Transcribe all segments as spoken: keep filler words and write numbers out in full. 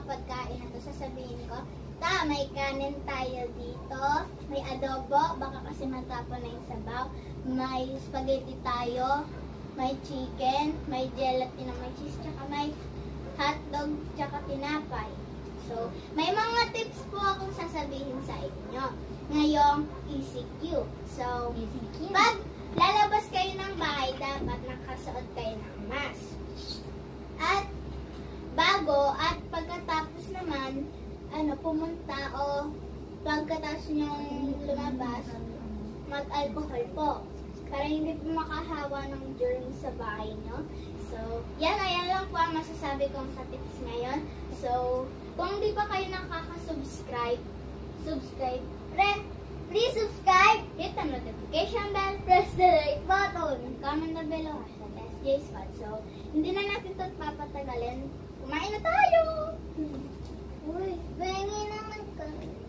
pagkain na to, sasabihin ko, ta, may kanin tayo dito, may adobo, baka kasi matapon na yung sabaw, may spaghetti tayo, may chicken, may gelatin na may cheese, tsaka may hotdog, tsaka tinapay. So, may mga tips po akong sasabihin sa inyo ngayong E C Q. So, E C Q. Pag lalabas kayo ng bahay, dapat nakasuot kayo ng mask. At bago at pagkatapos naman, ano, pumunta o pagkatapos nyong lumabas, mag-alcohol po. Para hindi po makahawa ng germs sa bahay nyo. So, yan, ayan lang po ang masasabi kong sa tips ngayon. So, kung hindi pa kayo nakaka-subscribe, subscribe, pre, please subscribe, hit the notification bell, press the like button, comment down below, hashtag S J Spot. So, hindi na natin ito papatagalin. Kumain na tayo! Uy, bengi naman ka.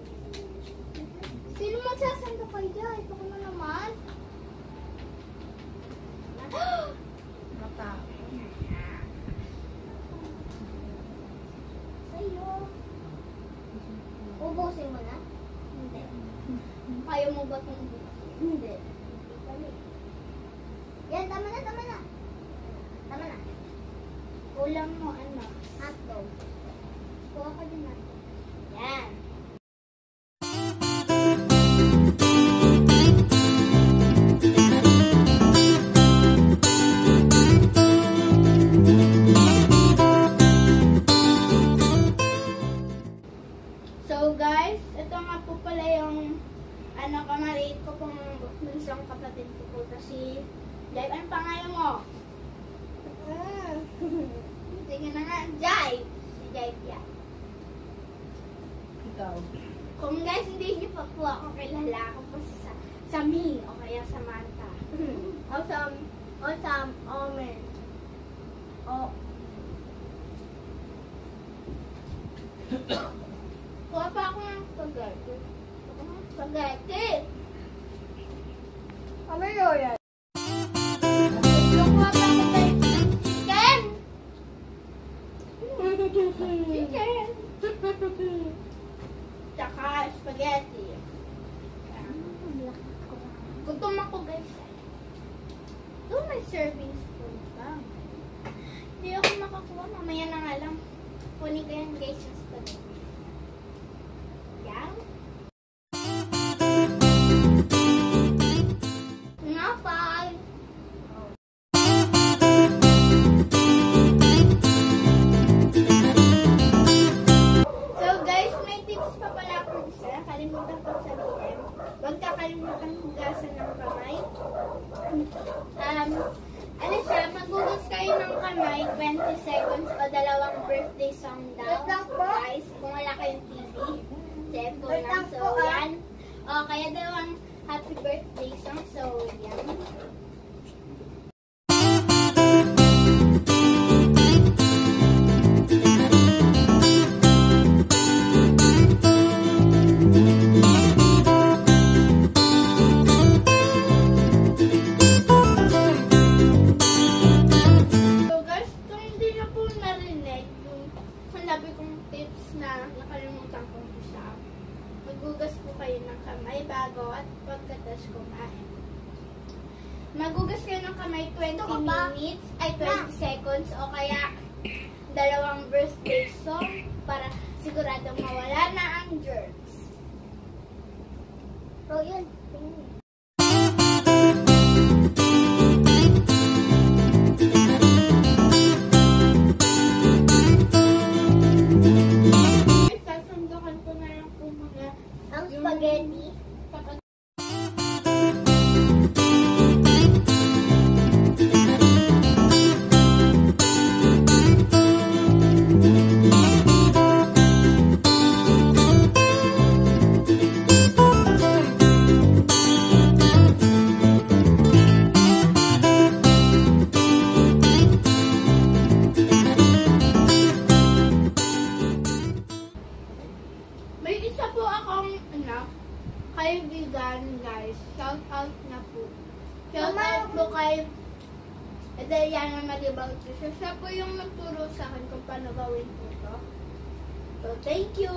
Sino magsasando kayo dyan? Ito ko na naman. Mata. Sa'yo. Ubusin mo na? Hindi. Kaya mo ba itong ubusin? Hindi. Yan, tama na, tama na. Tama na. Kulang mo, ano, hotdog. Kuha ka din natin. Yan. So guys, ito nga po pala yung ano, kamaliit ko pong bunsong kapatid ko po kasi Jai, anong pangalan mo? Ah, sige na nga, Jai. Si Jai yan. Ikaw. Kung guys, hindi niyo pa po ako kilala, ako po si sa Samin o kaya Samantha. O Sam, o Sam, Omen. O. Kuha pa ako ng spaghetti. Spaghetti! Ano yun yan? Kuha pa ako ng chicken! Chicken! Tsaka spaghetti. Gutom ako guys. Doon may serving spoon pa. Hindi ako makakuha. Mamaya na nga lang. Kunin ko yan guys yung spaghetti. Yan. Nga pa. So guys, may tips pa pala akong isa. Kalimutan ko sabihin. Huwag kakalimutan hugasan ng kamay. Um, ano siya, maghugas kayo ng kamay twenty seconds o dalawang birthday song daw. Guys, kung wala kayong T V, cellphone lang. So, yan. O, kaya dalawang happy birthday song. So, yan. Sabi kong tips na nakalimutan kong isa. Maghugas po kayo ng kamay bago at pagkatas kumain. Maghugas kayo ng kamay twenty minutes, ay twenty seconds o kaya dalawang birthday song para siguradong mawala na ang germs. So yun, tingnan. Spaghetti. May isa po akong anak, kaibigan guys, shout out na po. Shout out po kay Adriana Malibang. Siya po yung nagturo sa akin kung paano gawin po ito. So, thank you!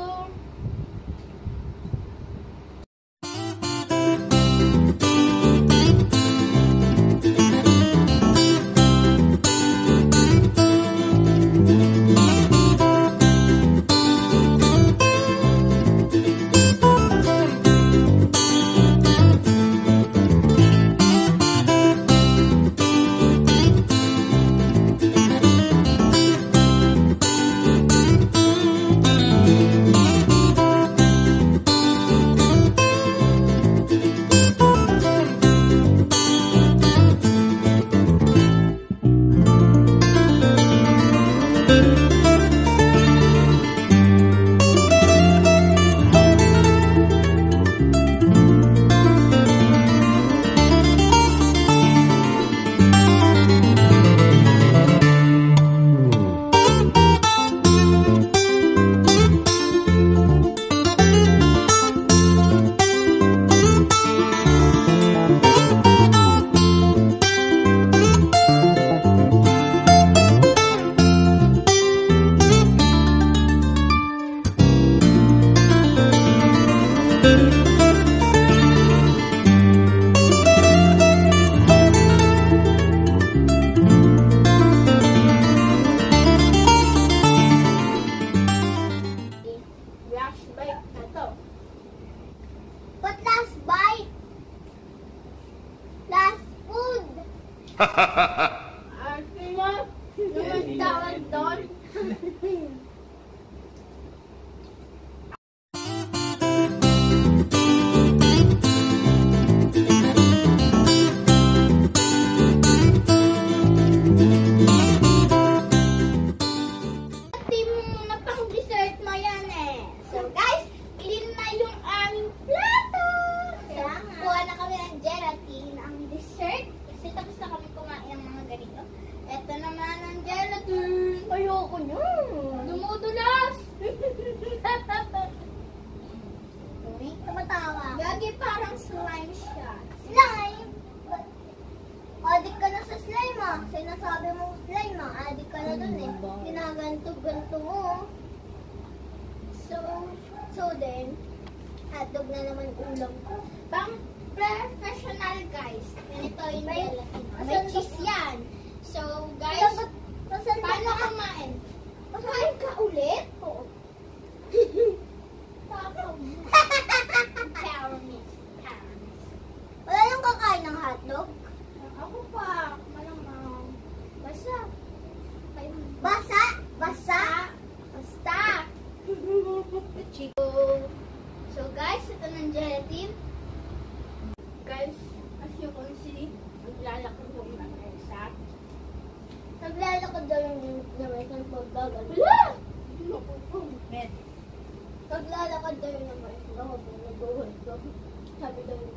Last bite na to. What last bite? Last food. Ate mo, naman tawag doon. Team na pang dessert mo yan eh. So guys, clean na yung aming plato. So, Kaya nga. kuha na kami ng gelatin, ang dessert. Kasi tapos na kami kumain ng mga ganito. Ito naman ang gelatin. Ayoko nyo. Dumudulas! Uy, tumatawa. Gagi, parang slime siya. Slime? Adik ka na sa slime ah. Sinasabi mo slime ah. Adik ka na dun eh. Ginaganto-ganto mo. So, So then, hotdog na naman ulam ko. pang professional guys. Ganito yung May- gelatin. May asan ba- cheese yan. So, guys, Guys, pasan paano kumain? Kain ka ulit? Oo. Takaw mo. Power me. Power me. Wala yung kakain ng hotdog? Ako pa. Malamang. Basta. Kayo. Basa? Basa? Basta. Chico. So guys, ito ng gelatin. Guys, as you can see, maglalakad yung mga isa. Naglalakad daw yung naman ng pagbagal. Wala! Met. Naglalakad daw yung naman ng pagbagal. Sabi daw yung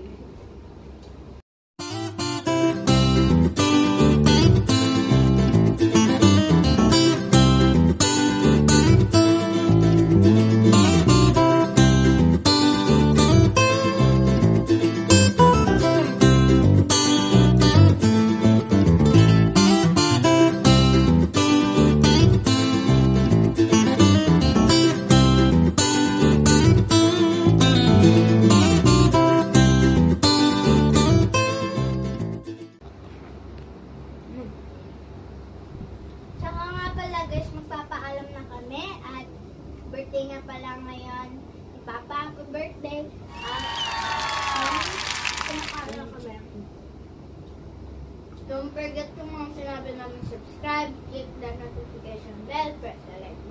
Tsaka nga pala guys, magpapaalam na kami at birthday nga pala ngayon ni Papa. Happy birthday! At Kumakain na kami. Don't forget kung mga sinabi namin subscribe, click the notification bell, press the like